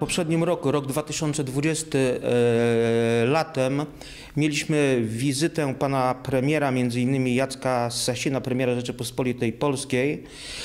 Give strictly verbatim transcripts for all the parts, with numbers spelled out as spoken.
poprzednim roku, rok dwa tysiące dwudziesty, latem, mieliśmy wizytę pana premiera, między innymi Jacka Sasina, premiera Rzeczypospolitej Polskiej,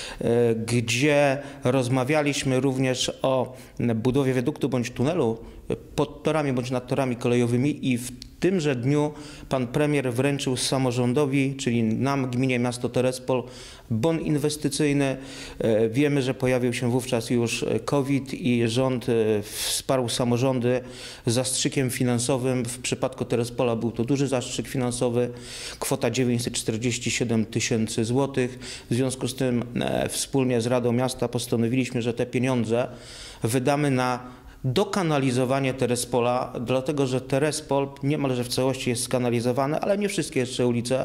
gdzie rozmawialiśmy również o budowie wiaduktu bądź tunelu pod torami bądź nad torami kolejowymi i w tymże dniu pan premier wręczył samorządowi, czyli nam, gminie miasto Terespol, bon inwestycyjny. Wiemy, że pojawił się wówczas już COVID i rząd wsparł samorządy zastrzykiem finansowym. W przypadku Terespola był to duży zastrzyk finansowy, kwota dziewięćset czterdzieści siedem tysięcy złotych. W związku z tym wspólnie z Radą Miasta postanowiliśmy, że te pieniądze wydamy na dokanalizowanie Terespola, dlatego że Terespol niemalże w całości jest skanalizowany, ale nie wszystkie jeszcze ulice.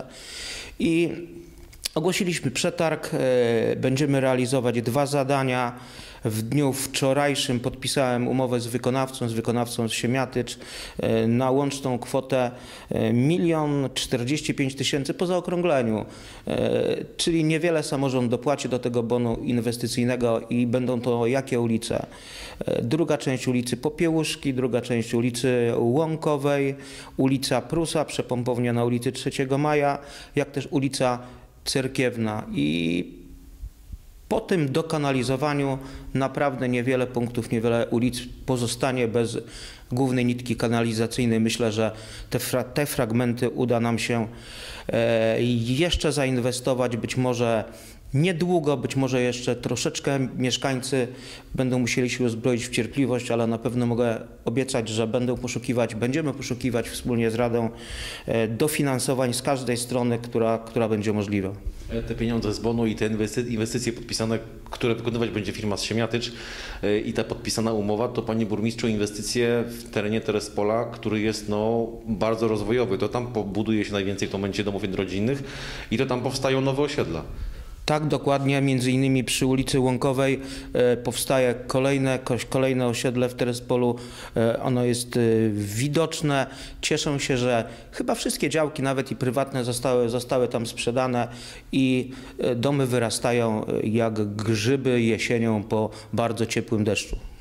I ogłosiliśmy przetarg, będziemy realizować dwa zadania. W dniu wczorajszym podpisałem umowę z wykonawcą, z wykonawcą z Siemiatycz na łączną kwotę milion czterdzieści pięć tysięcy po zaokrągleniu, czyli niewiele samorząd dopłaci do tego bonu inwestycyjnego i będą to jakie ulice? Druga część ulicy Popiełuszki, druga część ulicy Łąkowej, ulica Prusa, przepompownia na ulicy trzeciego maja, jak też ulica Cerkiewna. I po tym dokanalizowaniu naprawdę niewiele punktów, niewiele ulic pozostanie bez głównej nitki kanalizacyjnej. Myślę, że te, fra te fragmenty uda nam się e, jeszcze zainwestować, być może niedługo, być może jeszcze troszeczkę mieszkańcy będą musieli się uzbroić w cierpliwość, ale na pewno mogę obiecać, że będą poszukiwać, będziemy poszukiwać wspólnie z Radą dofinansowań z każdej strony, która, która będzie możliwa. Te pieniądze z bonu i te inwestycje podpisane, które wykonywać będzie firma z Siemiatycz i ta podpisana umowa, to panie burmistrzu inwestycje w terenie Terespola, który jest no, bardzo rozwojowy. To tam buduje się najwięcej w tym momencie domów jednorodzinnych i to tam powstają nowe osiedla. Tak, dokładnie, między innymi przy ulicy Łąkowej e, powstaje kolejne, kolejne osiedle w Terespolu. E, ono jest e, widoczne. Cieszę się, że chyba wszystkie działki, nawet i prywatne, zostały, zostały tam sprzedane i e, domy wyrastają jak grzyby jesienią po bardzo ciepłym deszczu.